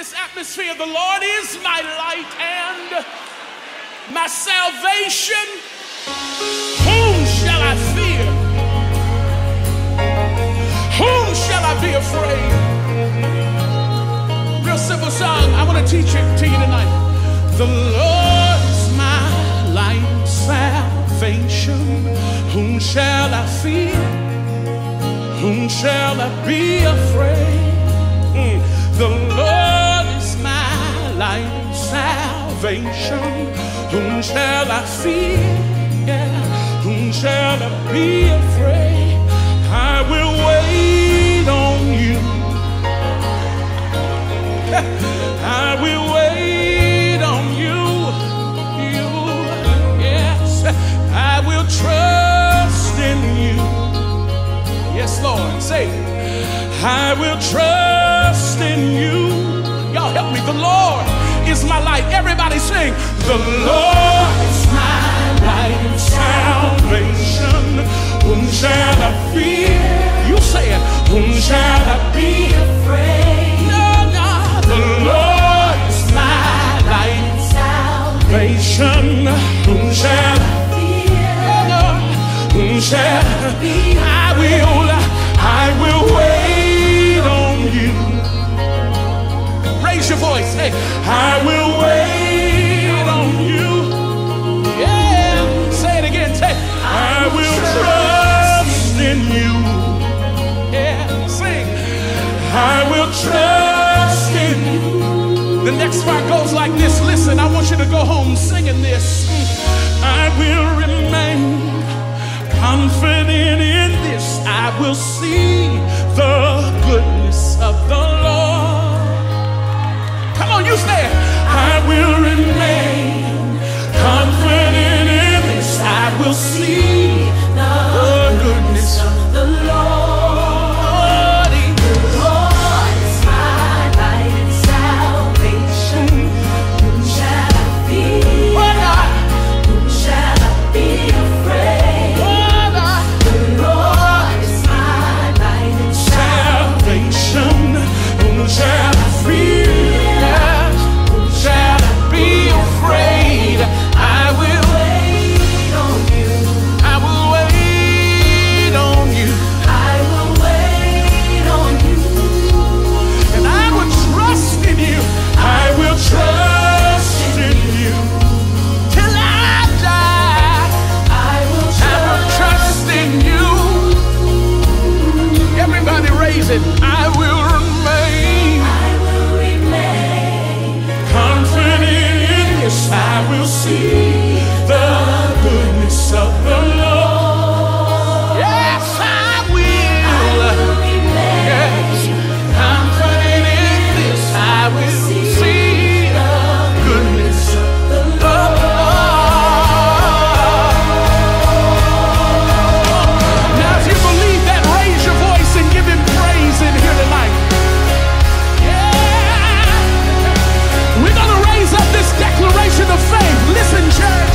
this atmosphere, the Lord is my light and my salvation. Whom shall I fear? Whom shall I be afraid? Real simple song. I want to teach it to you tonight. The Lord is my light and salvation. Whom shall I fear? Whom shall I be afraid? The Lord is my light and salvation. Whom shall I fear? Yeah. Whom shall I be afraid? I will wait on you. I will wait on you. Yes, I will trust in you. Yes, Lord, say it. I will trust in you. Y'all help me. The Lord is my light. Everybody sing. The Lord is my light and salvation. Whom shall I fear? You say it. Whom shall I be afraid? No, no. The Lord is my light and salvation. Whom shall I fear? No, whom shall I be? I will wait on you. Raise your voice. Hey, I will wait on you. Yeah, say it again. Say, I will trust in you. Yeah, sing. I will trust in you. The next part goes like this. Listen, I want you to go home singing this. I will remain confident in this. I will see the goodness of the Lord. Come on, you say it. I will remain confident in this. I will see the goodness of the Lord. The Lord is my light and salvation. Whom shall I fear? Whom shall I be afraid? The Lord is my light and salvation. Whom shall I fear? Whom shall I be afraid? I will wait on you. I will wait on you. I will wait on you. And I will trust in you. I will trust in you. Till I die, I will trust in you. Everybody raise it. I will remain. I will remain confident in this. I will see the goodness of the Lord. Yes, I will. I will remain. Yes, confident in this. I will see the goodness of the Lord. Now, if you believe that, raise your voice and give him praise in here tonight. Yeah. We're going to raise up this declaration of faith. Listen, church.